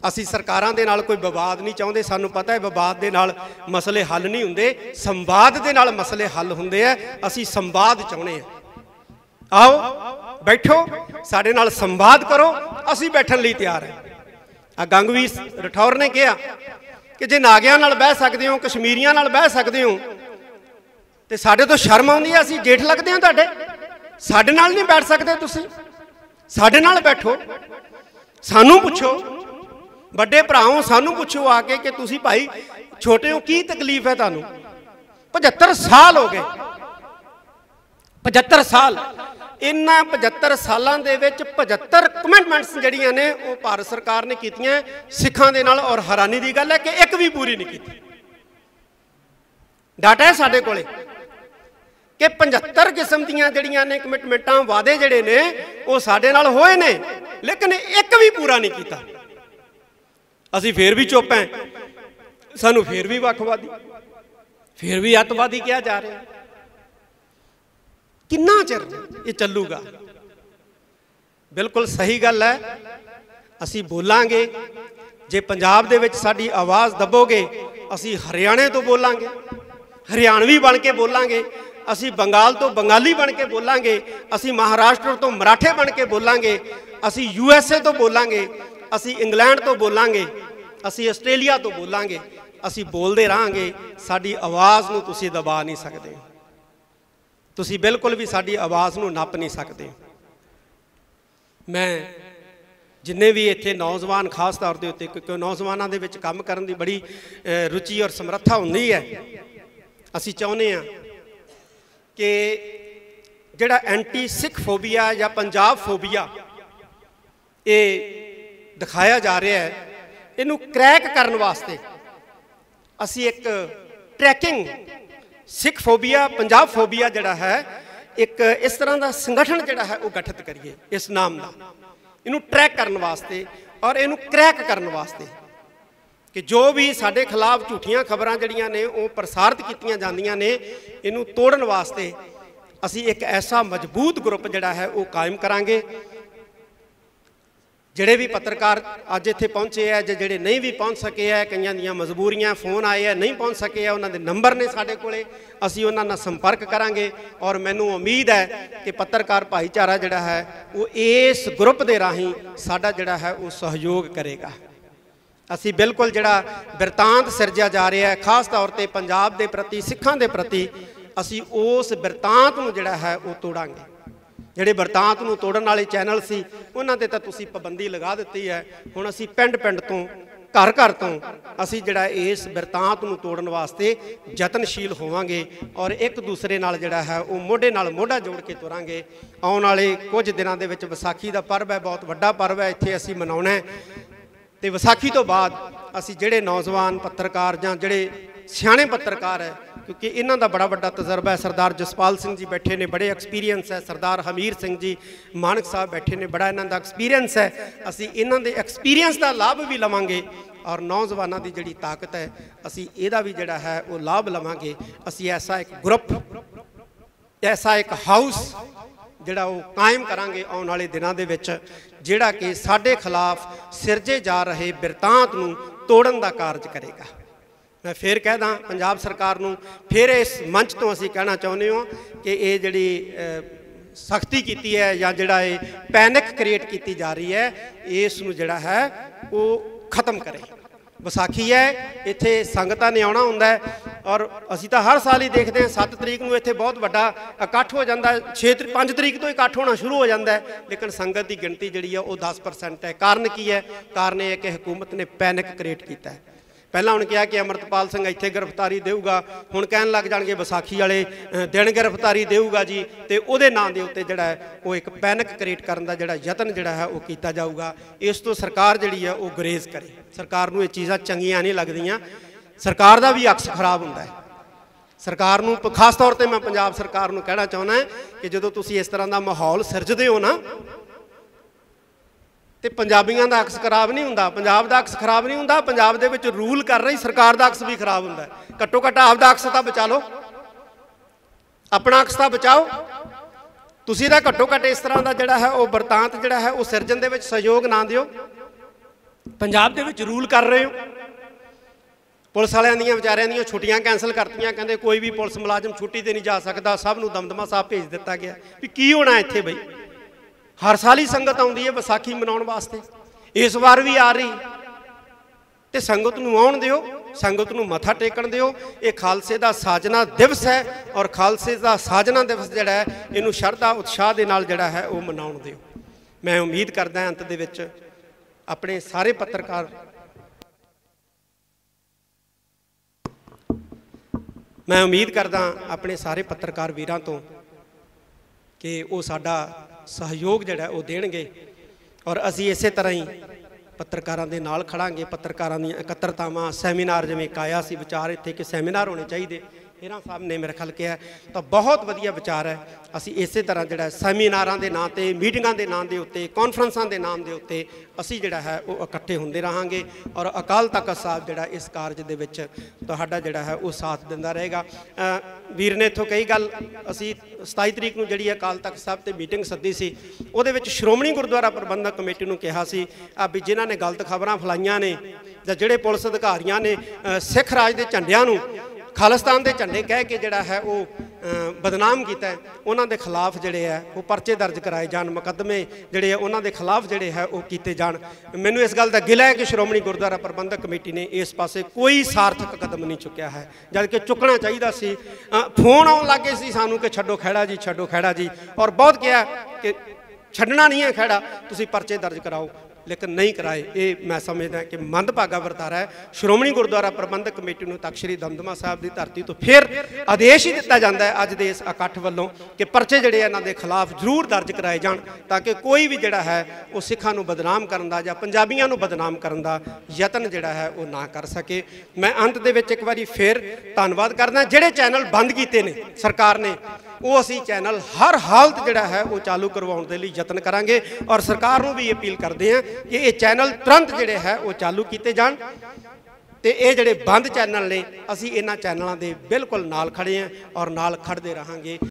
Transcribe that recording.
ਅਸੀਂ ਸਰਕਾਰਾਂ ਦੇ ਨਾਲ ਕੋਈ ਵਿਵਾਦ ਨਹੀਂ ਚਾਹੁੰਦੇ। ਸਾਨੂੰ ਪਤਾ ਹੈ ਵਿਵਾਦ ਦੇ ਨਾਲ ਮਸਲੇ ਹੱਲ ਨਹੀਂ ਹੁੰਦੇ, ਸੰਵਾਦ ਦੇ ਨਾਲ ਮਸਲੇ ਹੱਲ ਹੁੰਦੇ ਆ। ਅਸੀਂ ਸੰਵਾਦ ਚਾਹੁੰਦੇ ਹਾਂ। आओ बैठो, साडे नाल संवाद करो, असी बैठन लई तैयार है। गंगवीर राठौर ने कहा कि जे नागियां नाल बह सकते हो, कश्मीरियां नाल बह सकते हो, तो साडे तो शर्म आउंदी है, असी जेठ लगते हैं तुहाडे, साडे नाल नहीं बैठ सकते तुसीं? साडे नाल बैठो, सानू पुछो, वड्डे भराओ सानू पुछो आके कि तुसीं भाई छोटे हो, की तकलीफ है तुहानू? 75 साल हो गए, 75 साल। इन्हां 75 सालों के 75 कमिटमेंट्स जड़ियां ने वो भारत सरकार ने कीतियां सिखां दे नाल, और हैरानी की गल है कि एक भी पूरी नहीं की। डाटा है साडे कोले कि 75 किस्म दीयां जड़ियां ने कमिटमेंटां, वादे जड़े ने वो साडे नाल होए ने, लेकिन एक भी पूरा नहीं कीता। असीं फिर भी चुप हैं, सानू फिर भी वखवादी, फिर भी अतवादी कहा जा रहा है। किन्ना चिर ये चलूगा? बिल्कुल सही गल है, असी बोलांगे। जे पंजाब दे विच साडी आवाज़ दबोगे, असी हरियाणे तो बोलांगे, हरियाणवी बन के बोलांगे, असी बंगाल तो बंगाली बन के बोलांगे, असी महाराष्ट्र तो मराठे बन के बोलांगे, असी USA तो बोलांगे, असी इंग्लैंड तो बोलांगे, असी आस्ट्रेलिया तो बोलांगे। असी बोलते रहांगे, साडी आवाज़ नूं तुसीं दबा नहीं सकते, तुसीं बिल्कुल भी साडी आवाज़ नूं नप नहीं सकते। मैं जिन्ने भी इत्थे नौजवान खास तौर के उत्ते, क्योंकि नौजवानों के विच काम करन दी बड़ी रुचि और समर्था हुंदी है, असीं चाहुंदे हां कि जिहड़ा एंटी सिख फोबिया या पंजाब फोबिया ये दिखाया जा रहा है, इनू क्रैक करने वास्ते असी एक tracking Sikh phobia Punjab phobia जिहड़ा है एक इस तरह का संगठन जिहड़ा है वो गठित करिए इस नाम का, इनू ट्रैक करने वास्ते और इनू क्रैक करने वास्ते कि जो भी साडे खिलाफ झूठियां खबरां जिहड़ियां ने वो प्रसारित कीतियां जांदियां ने, इनू तोड़न वास्ते असी एक ऐसा मजबूत ग्रुप जिहड़ा है वो कायम करांगे। जिहड़े भी पत्रकार अज इत्थे पहुंचे है, जिहड़े नहीं भी पहुंच सके है, कईयां दीयां मजबूरियां, फोन आए हैं नहीं पहुंच सके है, उन्होंने नंबर ने साडे कोले, असीं उन्हां नाल संपर्क करांगे। और मैनूं उम्मीद है कि पत्रकार भाईचारा जिहड़ा है वो इस ग्रुप दे राहीं साडा जिहड़ा है वो सहयोग करेगा। असीं बिल्कुल जिहड़ा बिरतांत सिरजिया जा रहा है खास तौर पर पंजाब के प्रति, सिखां के प्रति, असीं उस बिरतांत नूं जिहड़ा है वो तोड़ांगे। ਜਿਹੜੇ ਬਿਰਤਾਂਤ ਨੂੰ ਤੋੜਨ ਵਾਲੇ ਚੈਨਲ ਸੀ ਉਹਨਾਂ ਤੇ ਤਾਂ ਤੁਸੀਂ ਪਾਬੰਦੀ ਲਗਾ ਦਿੱਤੀ ਹੈ। ਹੁਣ ਅਸੀਂ ਪਿੰਡ ਪਿੰਡ ਤੋਂ, ਘਰ ਘਰ ਤੋਂ ਅਸੀਂ ਜਿਹੜਾ ਇਸ ਬਿਰਤਾਂਤ ਨੂੰ ਤੋੜਨ ਵਾਸਤੇ ਯਤਨਸ਼ੀਲ ਹੋਵਾਂਗੇ ਔਰ ਇੱਕ ਦੂਸਰੇ ਨਾਲ ਜਿਹੜਾ ਹੈ ਉਹ ਮੋਢੇ ਨਾਲ ਮੋਢਾ ਜੋੜ ਕੇ ਤੁਰਾਂਗੇ। ਆਉਣ ਵਾਲੇ ਕੁਝ ਦਿਨਾਂ ਦੇ ਵਿੱਚ ਵਿਸਾਖੀ ਦਾ ਪਰਬ ਹੈ, ਬਹੁਤ ਵੱਡਾ ਪਰਬ ਹੈ, ਇੱਥੇ ਅਸੀਂ ਮਨਾਉਣਾ ਤੇ ਵਿਸਾਖੀ ਤੋਂ ਬਾਅਦ ਅਸੀਂ ਜਿਹੜੇ ਨੌਜਵਾਨ ਪੱਤਰਕਾਰ ਜਾਂ ਜਿਹੜੇ ਸਿਆਣੇ पत्रकार है, क्योंकि इन्हों का बड़ा वड्डा तजर्बा है, सरदार जसपाल सिंह जी बैठे ने, बड़े एक्सपीरियंस है, सरदार हमीर सिंह जी मानक साहब बैठे ने, बड़ा इन्हों का एक्सपीरियंस है। असी इन्हों के एक्सपीरियंस का लाभ भी लवांगे और नौजवानों की जिहड़ी ताकत है असी इहदा भी जिहड़ा है वो लाभ लवांगे। असी ऐसा एक ग्रुप, ऐसा एक हाउस जिहड़ा वो कायम करांगे आउण वाले दिनां दे विच, जिहड़ा कि साडे खिलाफ सिरजे जा रहे बिरतांत नूं तोड़न का कारज करेगा। मैं फिर कहदा पंजाब सरकार नूं, फिर इस मंच तो असीं कहना चाहुंदे हो कि ये जिहड़ी सख्ती की है या जिहड़ा ये पैनिक क्रिएट की जा रही है, इस नूं जिहड़ा है वो खत्म करे। विसाखी है, इत्थे संगतां ने आउणा हुंदा है और असीं तां हर साल ही देखते हैं 7 तरीक नूं इत्थे बहुत वड्डा इकट्ठ हो जाता है, 5 तरीक तो इकट्ठ होना शुरू हो जाता है, लेकिन संगत की गिणती जिहड़ी है वो 10% है। कारण की है? कारण यह कि हुकूमत ने पैनिक क्रिएट किया है। पहला उन्हें कहा कि अमृतपाल सिंह इत्थे गिरफ्तारी देऊगा, हुण कहन लग जाणगे विसाखी वाले दिन गिरफ्तारी देऊगा जी, तो उहदे नाम के उत्ते जिहड़ा है वो एक पैनिक क्रिएट करन दा जिहड़ा यतन जिहड़ा है वो कीता जाऊगा। इस तो सरकार जिहड़ी है वो गुरेज करे। सरकार नूं ये चीज़ां चंगियां नहीं लगदियां, सरकार दा भी अक्स खराब हुंदा है। सरकार नूं खास तौर पर मैं पंजाब सरकार नूं कहना चाहुंदा कि जदों तुसीं इस तरह का माहौल सिरजदे हो ना, तो पंजाबियों का अक्स खराब नहीं होंदा, पंजाब का अक्स खराब नहीं होंदा, पंजाब दे विच रूल कर रही सरकार का अक्स भी खराब होंदा है। घट्टो घट्ट आपदा अक्स तो बचा लो, अपना अक्स तो बचाओ। तुसीं तां घट्टो घट्ट इस तरह का जिहड़ा है वो बरतांत जिहड़ा है वो सिरजन दे विच सहयोग ना दिओ। पंजाब दे विच रूल कर रहे हो। पुलिस वालियां दियां विचारियां दियां छुट्टियां कैंसल करतियां, कहंदे कोई भी पुलिस मुलाजम छुट्टी ते नहीं जा सकता, सब नूं दमदमा साहब भेज दिता गया। भी की होना इत्थे बई, हर साल ही संगत आउंदी है विसाखी मनाउण वास्ते, इस बार भी आ रही, तो संगत नूं आउण दिओ, संगत नूं मत्था टेकण दिओ। ये खालसे दा साजना दिवस है और खालसे दा साजना दिवस जिहड़ा है इहनूं शरधा उत्साह दे नाल जिहड़ा है वो मनाउण दिओ। मैं उम्मीद करदा अंत दे विच अपने सारे पत्रकार, मैं उम्मीद करदा अपने सारे पत्रकार वीरां तो कि वो साडा सहयोग जिहड़ा वो देणगे और असीं इसे तरह ही पत्रकारां दे नाल खड़ांगे। पत्रकारां दी एकत्रतावां, सैमीनार जिवें काया सी विचार इत्थे कि सैमीनार होने चाहिए, हेरा साहब ने मेरे ख्याल किया, तो बहुत वधिया विचार है। असी इस तरह जिहड़ा सैमीनारां दे नाम ते, मीटिंगां दे नाम दे उत्ते, कॉन्फ्रेंसां दे नाम दे उत्ते असी जिहड़ा है वो इकट्ठे हुंदे रहांगे और अकाल तख्त साहब जिहड़ा इस कारज दे विच तुहाडा जिहड़ा है वो साथ दिंदा रहेगा। वीर ने इत्थों कई गल, असी 27 तरीक नूं जिहड़ी अकाल तख्त साहब ते मीटिंग सद्दी सी, उहदे विच श्रोमणी गुरुद्वारा प्रबंधक कमेटी नूं कहा सी भी जिन्हां ने गलत खबरां फैलाईआं ने जां जिहड़े पुलिस अधिकारियां ने सिख राज दे झंडियां नूं खालिस्तान के झंडे कह के जिहड़ा है वो बदनाम किया है, उन्हां दे खिलाफ जिहड़े है वो परचे दर्ज कराए जान, मुकदमे जिहड़े है उन्हां दे खिलाफ जिहड़े है वो कीते जान। मैनूं इस गल दा गिला है कि श्रोमणी गुरुद्वारा प्रबंधक कमेटी ने इस पासे कोई सार्थक कदम नहीं चुक्या है, जबकि चुकना चाहिए सी। फोन आउण लग गए सी सानूं कि छड्डो खैड़ा जी, छड्डो खैड़ा जी, और बहुत कहा कि छड्डना नहीं है खैड़ा, तुसीं परचे दर्ज कराओ, लेकिन नहीं कराए। ये मैं समझदा कि मंदभागा वरतारा है। श्रोमणी गुरुद्वारा प्रबंधक कमेटी नूं तख्त श्री दमदमा साहब की धरती तो फिर आदेश ही दिता जाता है अज दे इस इकट्ठ वालों कि परचे जिहड़े इन्हां दे खिलाफ जरूर दर्ज कराए जाण, ताकि कोई भी जिहड़ा है वो सिखां नूं बदनाम करन दा जां पंजाबियां नूं बदनाम करन दा यतन जिहड़ा है वो ना कर सके। मैं अंत दे विच एक बारी फिर धन्नवाद करदा, जिहड़े चैनल बंद कीते ने सरकार ने, वो असी चैनल हर हालत जिहड़ा है वो चालू करवाउण दे लई यतन करांगे और सरकार नूं भी अपील करते हैं कि ये चैनल तुरंत जिहड़े है वो चालू किए जाण ते ये जिहड़े बंद चैनल ने असी इन्हां चैनलों के बिल्कुल नाल खड़े हैं और नाल खड़दे रहांगे।